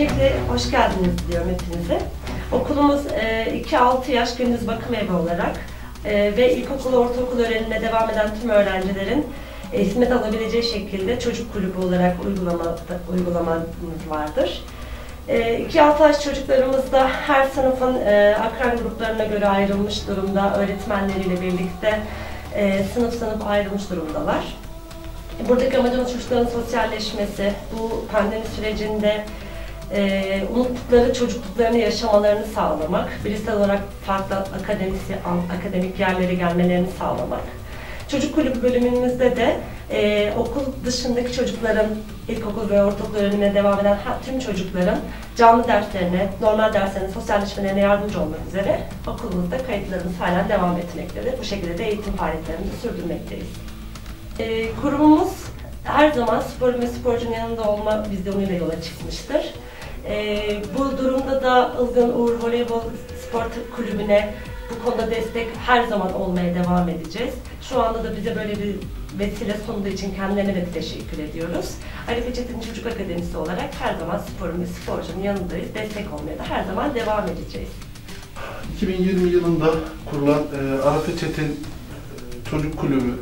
Öncelikle hoş geldiniz diliyorum hepinize. Okulumuz 2-6 yaş gündüz bakım evi olarak ve ilkokul, ortaokul öğrenimine devam eden tüm öğrencilerin hizmet alabileceği şekilde çocuk kulübü olarak uygulamamız vardır. 2-6 yaş çocuklarımız da her sınıfın akran gruplarına göre ayrılmış durumda, öğretmenleriyle birlikte sınıf sınıf ayrılmış durumdalar. Buradaki amacımız çocukların sosyalleşmesi, bu pandemi sürecinde unuttukları çocukluklarını yaşamalarını sağlamak, bireysel olarak farklı akademik yerlere gelmelerini sağlamak. Çocuk kulübü bölümümüzde de okul dışındaki çocukların, ilkokul ve ortaokul öğrenimine devam eden tüm çocukların canlı derslerine, normal derslerine, sosyalleşmelerine yardımcı olmak üzere okulumuzda kayıtlarımız halen devam etmektedir. Bu şekilde de eğitim faaliyetlerimizi sürdürmekteyiz. Kurumumuz her zaman sporun ve sporcunun yanında olma vizyonuyla yola çıkmıştır. Bu durumda da Ilgın Uğur Voleybol Spor Kulübü'ne bu konuda destek her zaman olmaya devam edeceğiz. Şu anda da bize böyle bir vesile sunduğu için kendilerine de teşekkür ediyoruz. Arife Çetin Çocuk Akademisi olarak her zaman sporun ve sporcunun yanındayız. Destek olmaya da her zaman devam edeceğiz. 2020 yılında kurulan Arife Çetin Çocuk Kulübü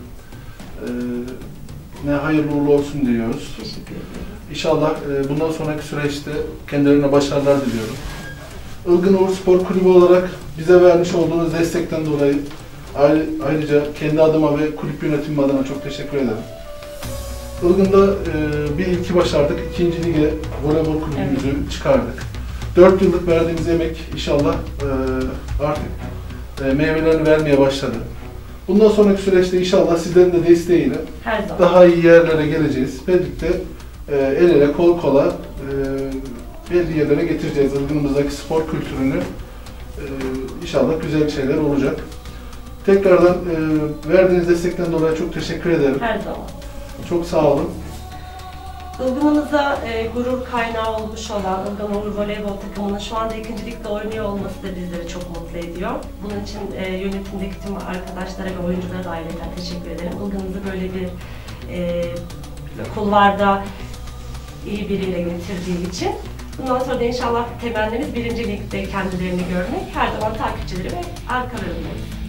ne hayırlı uğurlu olsun diyoruz. Teşekkür ederim. İnşallah bundan sonraki süreçte kendilerine başarılar diliyorum. Ilgın Uğur Spor Kulübü olarak bize vermiş olduğunuz destekten dolayı ayrıca kendi adıma ve kulüp yönetimi adına çok teşekkür ederim. Ilgın'da bir ilki başardık. 2. lige voleybol kulübümüzü çıkardık. 4 yıllık verdiğimiz emek inşallah artık meyvelerini vermeye başladı. Bundan sonraki süreçte inşallah sizlerin de desteğiyle daha iyi yerlere geleceğiz. Birlikte el ele kol kola belli yerlere getireceğiz. Ilgın'ımızdaki spor kültürünü inşallah güzel şeyler olacak. Tekrardan verdiğiniz destekten dolayı çok teşekkür ederim. Her zaman. Çok sağ olun. Ilgın'ımıza gurur kaynağı olmuş olan Ilgın Uğur Voleybol takımının şu anda 2. ligde oynuyor olması da bizleri çok mutlu ediyor. Bunun için yönetimdeki tüm arkadaşlara ve oyunculara da ayrıca teşekkür ederim. Ilgın'ımızı böyle bir kulvarda iyi biriyle getirdiği için. Bundan sonra da inşallah temennimiz 1. ligde kendilerini görmek, her zaman takipçileri ve arkalarındayız.